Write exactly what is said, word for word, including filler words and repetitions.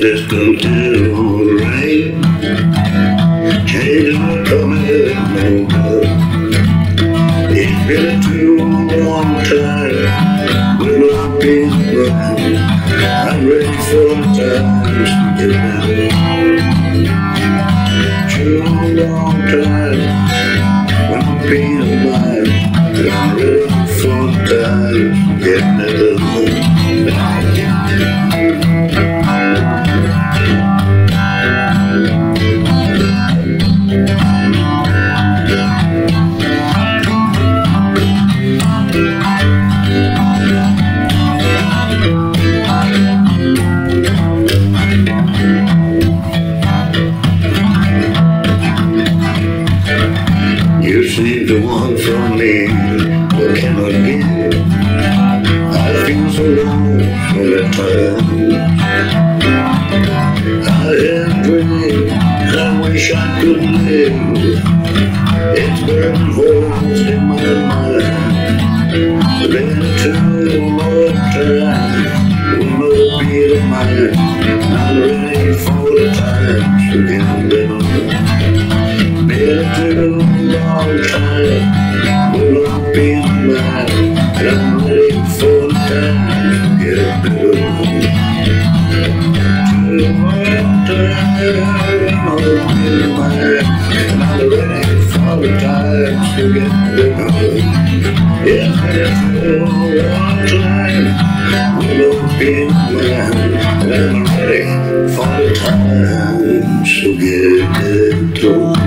this continual rain. Changes are coming and going. It's been a too long time with no peace of mind. I'm ready for the times to get better. Too long time with no peace of mind. I'm ready for the times to get better. You seem to want from me what cannot give. I feel so long for that time. I have dreams, I wish I could live. It's burning holes in my mind. Been a too long time with no peace of mind. I'm ready for the times to get better. Been a too long time with no peace of mind. I'm ready for the times to get better. Too long time with no peace of mind. I'm ready for the times to get better. It's been a too long time with no peace of mind. I'm ready for the times to get better.